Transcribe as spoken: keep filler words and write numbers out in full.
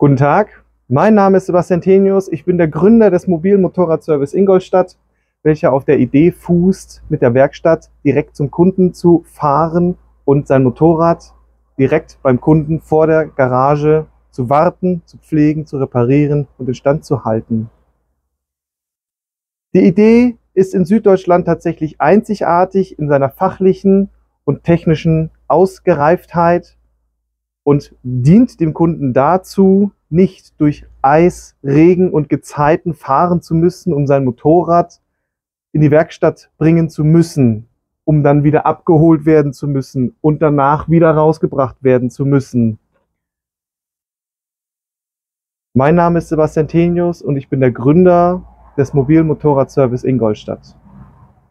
Guten Tag, mein Name ist Sebastian Tenius. Ich bin der Gründer des mobilen Motorradservice Ingolstadt, welcher auf der Idee fußt, mit der Werkstatt direkt zum Kunden zu fahren und sein Motorrad direkt beim Kunden vor der Garage zu warten, zu pflegen, zu reparieren und instand zu halten. Die Idee ist in Süddeutschland tatsächlich einzigartig in seiner fachlichen und technischen Ausgereiftheit und dient dem Kunden dazu, nicht durch Eis, Regen und Gezeiten fahren zu müssen, um sein Motorrad in die Werkstatt bringen zu müssen, um dann wieder abgeholt werden zu müssen und danach wieder rausgebracht werden zu müssen. Mein Name ist Sebastian Tenius und ich bin der Gründer des mobilen Motorradservice Ingolstadt.